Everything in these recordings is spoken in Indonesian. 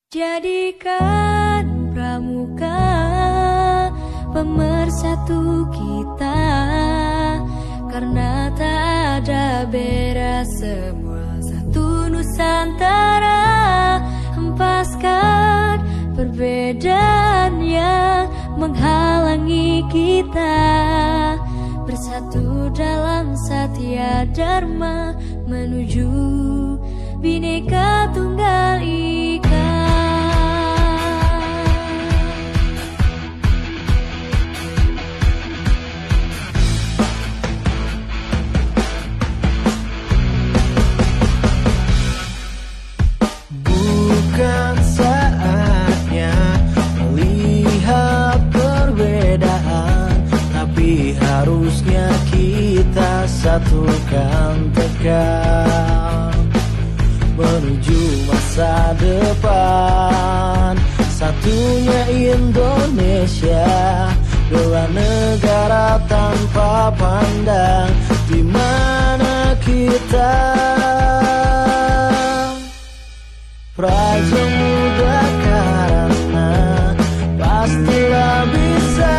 Jadikan pramuka pemersatu kita, karena tak ada beda, semua satu Nusantara. Hempaskan perbedaan yang menghalangi kita, bersatu dalam Satya Dharma menuju Bhinneka Tunggal Ika. Bukan saatnya melihat perbedaan, tapi harusnya kita satukan tekad menuju masa depan. Satunya Indonesia, bela negara tanpa pandang di mana kita. Praja Muda karena pastilah bisa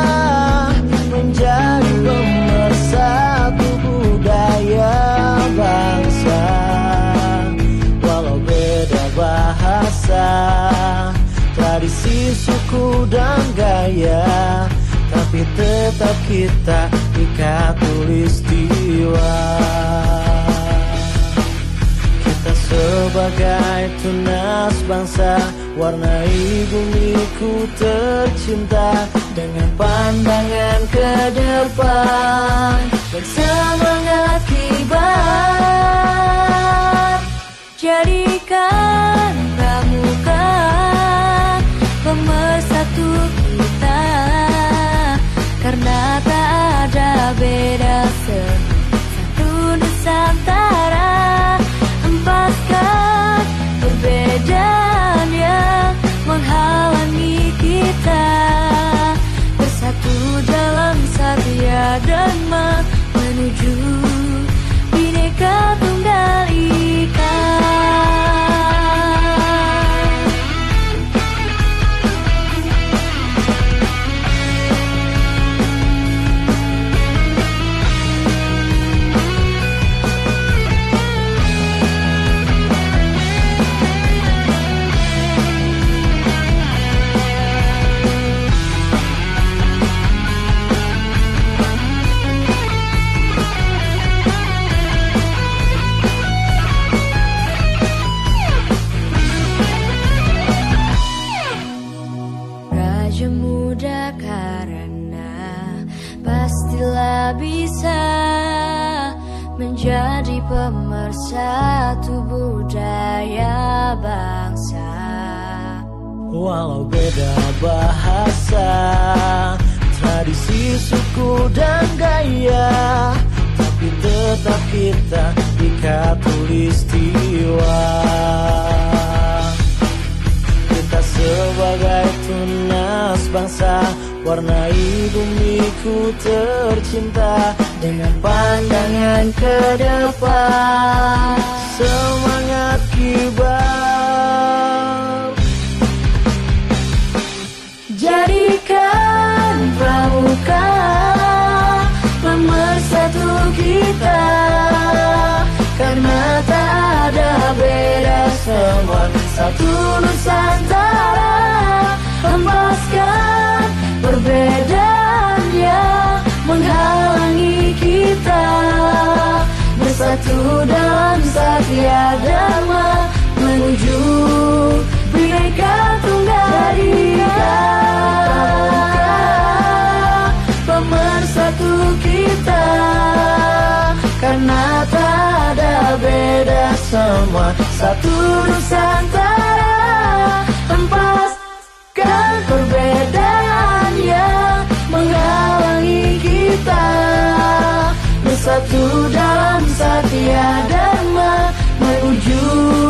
menjadi pemersatu budaya bangsa. Walau beda bahasa, tradisi, suku dan gaya, tapi tetap kita ikat tulistiwa. Sebagai tunas bangsa, warnai bumiku tercinta dengan pandangan ke depan dan semangat kibar. Jadikan pramuka pemersatu kita, karena tak ada beda, satu Nusantara. Hempaskan perbedaan yang menghalangi kita, bersatu dalam Satya Dharma menuju Bhinneka Tunggal Ika. Muda karena pastilah bisa menjadi pemersatu budaya bangsa. Walau beda bahasa, tradisi, suku dan gaya, tapi tetap kita ikat tulistiwa. Kita sebagai tunas bangsa, warnai bumiku tercinta dengan pandangan ke depan, semangat kibar. Jadikan pramuka pemersatu kita, karena tak ada beda, semua satu Nusantara. Hempaskan perbedaan yang menghalangi kita, bersatu dalam Satya Dharma menuju Bhinneka Tunggal Ika. Pemersatu kita, karena tak ada beda, semua satu Nusantara. Hempaskan perbedaan yang menghalangi kita, bersatu dalam Satya Dharma menuju